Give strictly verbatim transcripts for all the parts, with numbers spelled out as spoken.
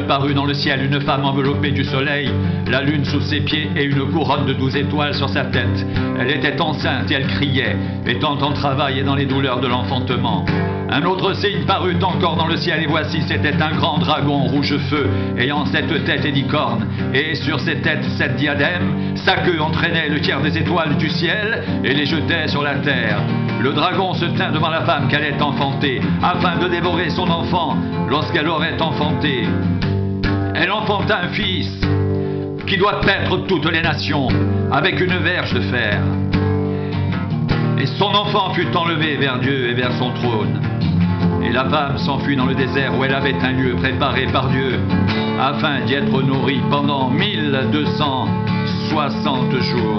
leur parut dans le ciel une femme enveloppée du soleil, la lune sous ses pieds et une couronne de douze étoiles sur sa tête. Elle était enceinte et elle criait, étant en travail et dans les douleurs de l'enfantement. Un autre signe parut encore dans le ciel, et voici, c'était un grand dragon rouge feu, ayant sept têtes et dix cornes, et sur ses têtes sept diadèmes. Sa queue entraînait le tiers des étoiles du ciel et les jetait sur la terre. Le dragon se tint devant la femme qu'elle allait enfanter, afin de dévorer son enfant lorsqu'elle aurait enfanté. Elle enfanta un fils qui doit paître toutes les nations avec une verge de fer. Et son enfant fut enlevé vers Dieu et vers son trône. Et la femme s'enfuit dans le désert où elle avait un lieu préparé par Dieu, afin d'y être nourrie pendant mille deux cent soixante jours.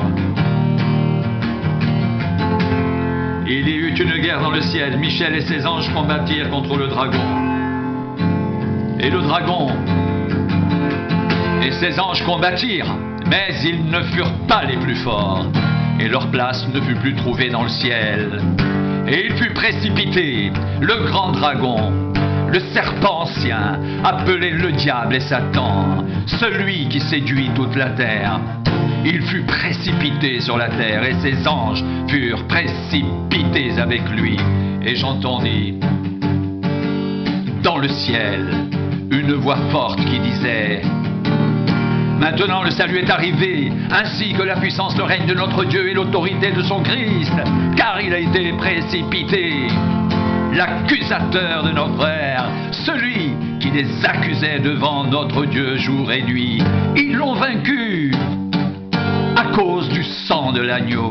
Il y eut une guerre dans le ciel. Michel et ses anges combattirent contre le dragon. Et le dragon et ses anges combattirent, mais ils ne furent pas les plus forts, et leur place ne fut plus trouvée dans le ciel. Et il fut précipité, le grand dragon, le serpent ancien, appelé le diable et Satan, celui qui séduit toute la terre. Il fut précipité sur la terre, et ses anges furent précipités avec lui. Et j'entendis dans le ciel une voix forte qui disait: maintenant le salut est arrivé, ainsi que la puissance, le règne de notre Dieu et l'autorité de son Christ, car il a été précipité, l'accusateur de nos frères, celui qui les accusait devant notre Dieu jour et nuit. Ils l'ont vaincu à cause du sang de l'agneau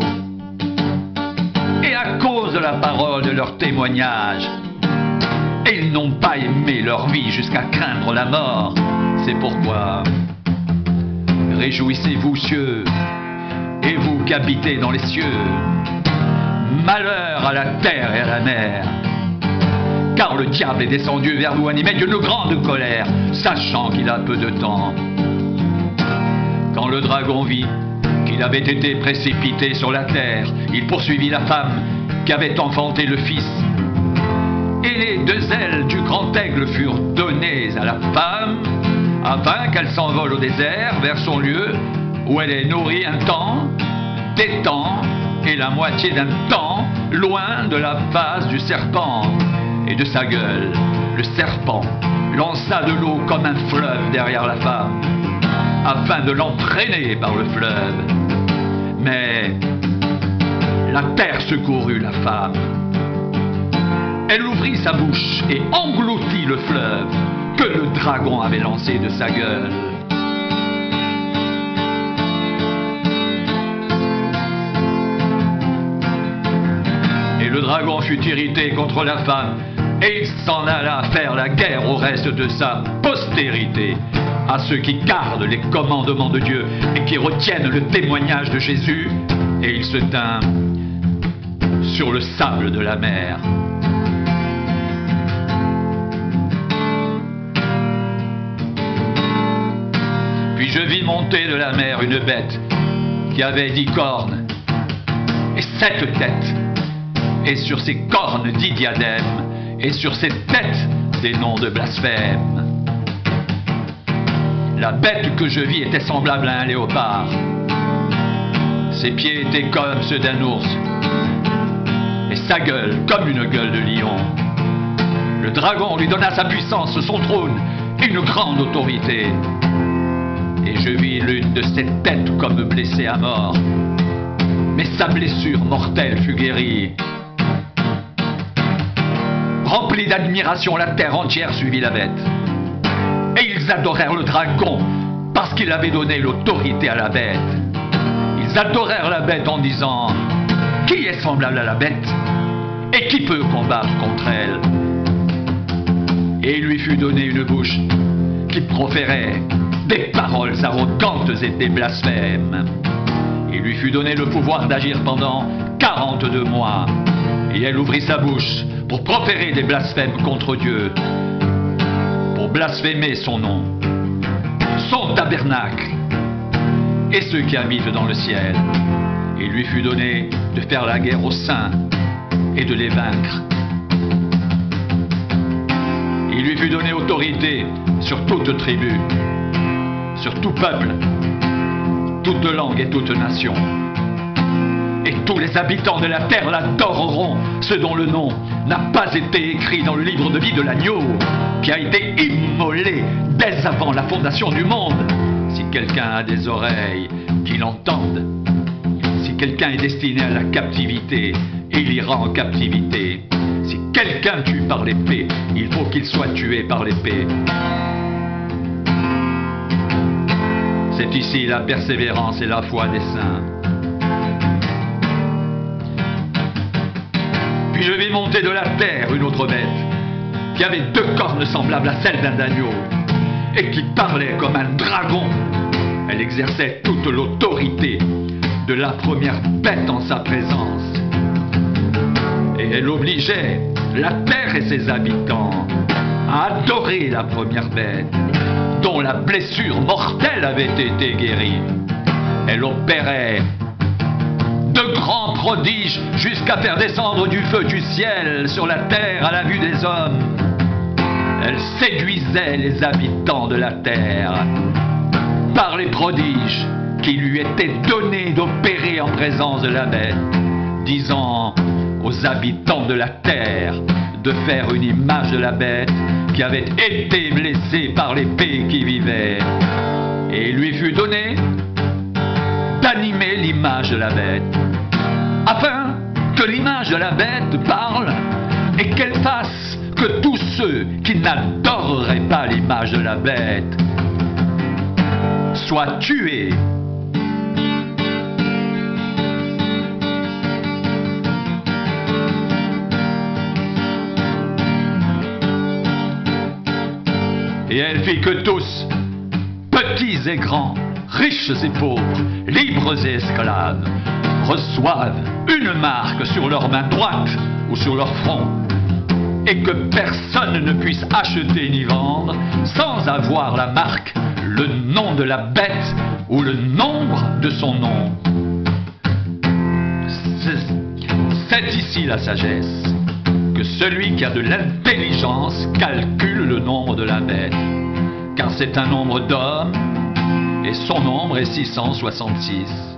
et à cause de la parole de leur témoignage. Et ils n'ont pas aimé leur vie jusqu'à craindre la mort. C'est pourquoi réjouissez-vous, cieux, et vous qui habitez dans les cieux. Malheur à la terre et à la mer, car le diable est descendu vers vous animé d'une grande colère, sachant qu'il a peu de temps. Quand le dragon vit qu'il avait été précipité sur la terre, il poursuivit la femme qui avait enfanté le fils. Et les deux ailes du grand aigle furent données à la femme, afin qu'elle s'envole au désert vers son lieu, où elle est nourrie un temps, des temps, et la moitié d'un temps, loin de la face du serpent et de sa gueule. Le serpent lança de l'eau comme un fleuve derrière la femme, afin de l'entraîner par le fleuve. Mais la terre secourut la femme. Elle ouvrit sa bouche et engloutit le fleuve que le dragon avait lancé de sa gueule. Et le dragon fut irrité contre la femme, et il s'en alla faire la guerre au reste de sa postérité, à ceux qui gardent les commandements de Dieu et qui retiennent le témoignage de Jésus. Et il se tint sur le sable de la mer. Puis je vis monter de la mer une bête qui avait dix cornes et sept têtes, et sur ses cornes dix diadèmes, et sur ses têtes des noms de blasphème. La bête que je vis était semblable à un léopard. Ses pieds étaient comme ceux d'un ours, et sa gueule comme une gueule de lion. Le dragon lui donna sa puissance, son trône et une grande autorité. Et je vis l'une de ses têtes comme blessée à mort, mais sa blessure mortelle fut guérie. Remplie d'admiration, la terre entière suivit la bête. Et ils adorèrent le dragon parce qu'il avait donné l'autorité à la bête. Ils adorèrent la bête en disant: qui est semblable à la bête et qui peut combattre contre elle? Et il lui fut donné une bouche qui proférait des paroles arrogantes et des blasphèmes. Il lui fut donné le pouvoir d'agir pendant quarante-deux mois. Et elle ouvrit sa bouche pour proférer des blasphèmes contre Dieu, pour blasphémer son nom, son tabernacle et ceux qui habitent dans le ciel. Il lui fut donné de faire la guerre aux saints et de les vaincre. Il Il lui fut donné autorité sur toute tribu, sur tout peuple, toute langue et toute nation. Et tous les habitants de la terre l'adoreront, ceux dont le nom n'a pas été écrit dans le livre de vie de l'agneau, qui a été immolé dès avant la fondation du monde. Si quelqu'un a des oreilles, qu'il entende. Si quelqu'un est destiné à la captivité, il ira en captivité. Si quelqu'un tue par l'épée, il faut qu'il soit tué par l'épée. C'est ici la persévérance et la foi des saints. Puis je vis monter de la terre une autre bête, qui avait deux cornes semblables à celles d'un agneau, et qui parlait comme un dragon. Elle exerçait toute l'autorité de la première bête en sa présence. Et elle obligeait la terre et ses habitants à adorer la première bête, dont la blessure mortelle avait été guérie. Elle opérait de grands prodiges jusqu'à faire descendre du feu du ciel sur la terre à la vue des hommes. Elle séduisait les habitants de la terre par les prodiges qui lui étaient donnés d'opérer en présence de la bête, disant aux habitants de la terre de faire une image de la bête qui avait été blessée par l'épée qui vivait. Et il lui fut donné d'animer l'image de la bête, afin que l'image de la bête parle et qu'elle fasse que tous ceux qui n'adoreraient pas l'image de la bête soient tués. Et elle fit que tous, petits et grands, riches et pauvres, libres et esclaves, reçoivent une marque sur leur main droite ou sur leur front, et que personne ne puisse acheter ni vendre sans avoir la marque, le nom de la bête ou le nombre de son nom. C'est ici la sagesse, que celui qui a de l'intelligence calcule le nombre de la bête, car c'est un nombre d'hommes, et son nombre est six cent soixante-six.